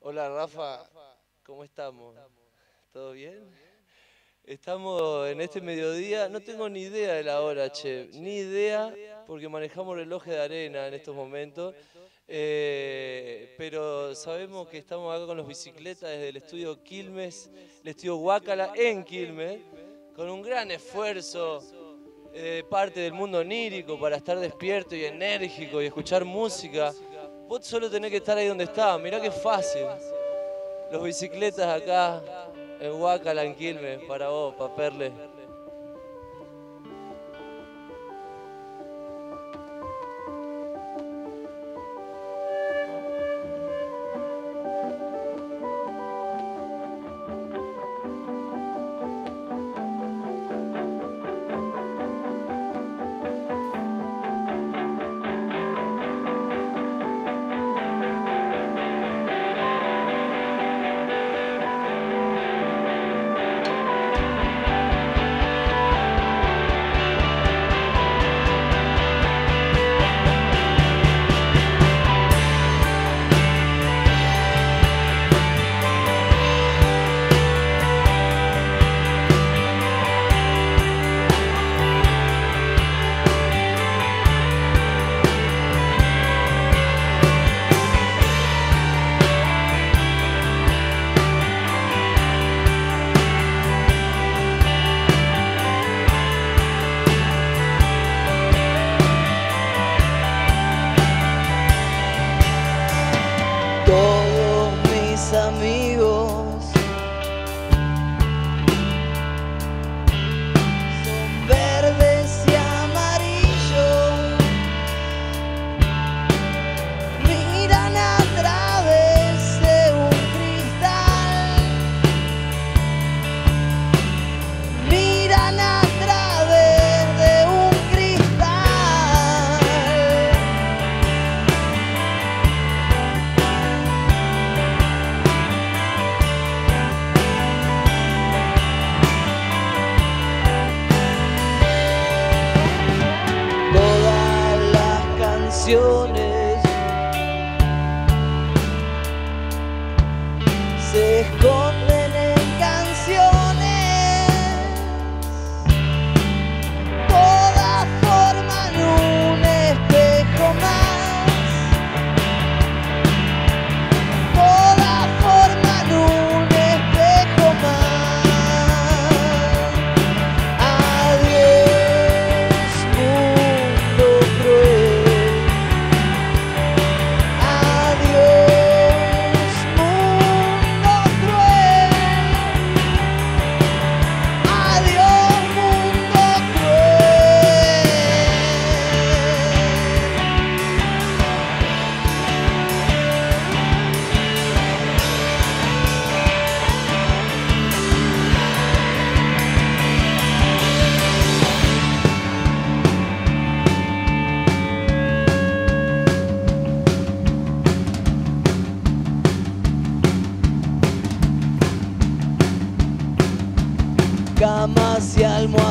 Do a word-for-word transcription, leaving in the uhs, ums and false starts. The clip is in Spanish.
Hola Rafa, ¿cómo estamos? ¿Todo bien? Estamos en este mediodía, no tengo ni idea de la hora, che, ni idea, porque manejamos relojes de arena en estos momentos, eh, pero sabemos que estamos acá con los bicicletas desde el estudio Quilmes, el estudio Huácala en Quilmes, con un gran esfuerzo eh, de parte del mundo onírico para estar despierto y enérgico y escuchar música. Vos solo tenés que estar ahí donde estás, mirá qué fácil. Los bicicletas acá en Huácala, en Quilmes, para vos, para Perle. Todos mis amigos son verdes y amarillos, miran a través de un cristal, miran a través de un cristal. Todas las canciones se esconden en canciones, todas forman un espejo más, todas forman un espejo más. Adiós, mundo cruel. Adiós, mundo cruel. Adiós, mundo cruel. Camas y almohadas